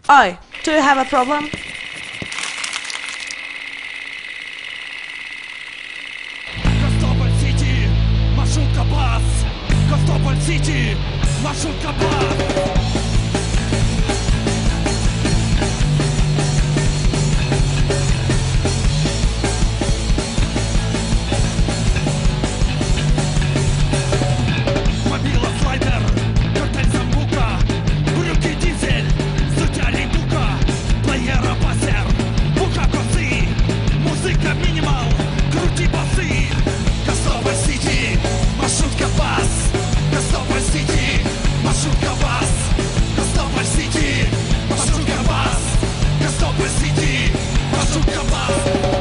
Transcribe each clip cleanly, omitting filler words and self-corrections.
Oi, do you have a problem? Костополь Сіті, маршрутка бас. Костополь Сіті, маршрутка бас. Мобіла слайдер, картель замбука, брюки дизель, суття лейбука, плеєра басер, бука коси, музика мінімал, круті баси. Костополь Сіті, маршрутка бас. Костополь Сіті, маршрутка бас. Костополь Сіті, маршрутка бас. Костополь Сіті, маршрутка бас.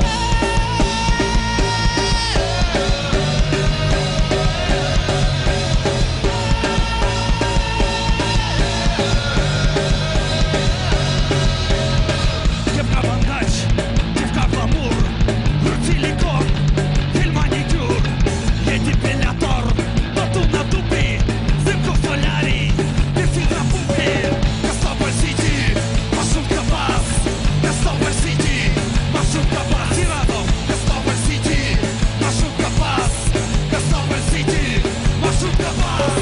Девка бандаж, девка гламур, грудь силикон, гель маникюр, є депілятор, тату на дупі, взимку в солярі, пірсинг на пупі. Костополь Сіті, маршрутка бас. Костополь Сіті, маршрутка бас. Всі разом. Костополь Сіті, маршрутка бас. Костополь Сіті, маршрутка бас.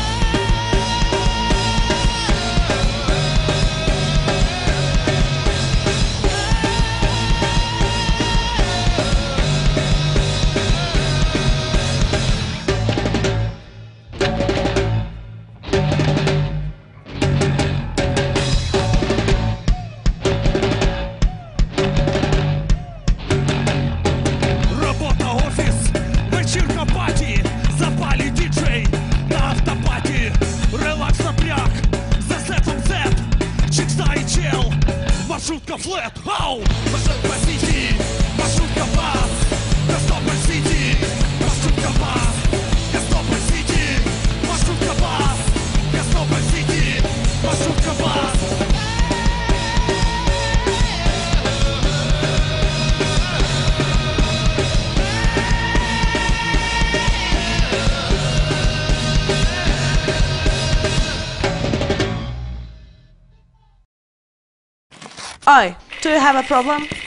Робота, офіс, вечірка, паті, запалі діджей на автопаті, релакс напряг, за сетом зет, чикса і чел, маршрутка флет, ау! Костополь Сіті, маршрутка бас. Костополь Сіті, маршрутка бас. Костополь Сіті, маршрутка бас. Костополь Сіті, маршрутка бас. Oi, do you have a problem?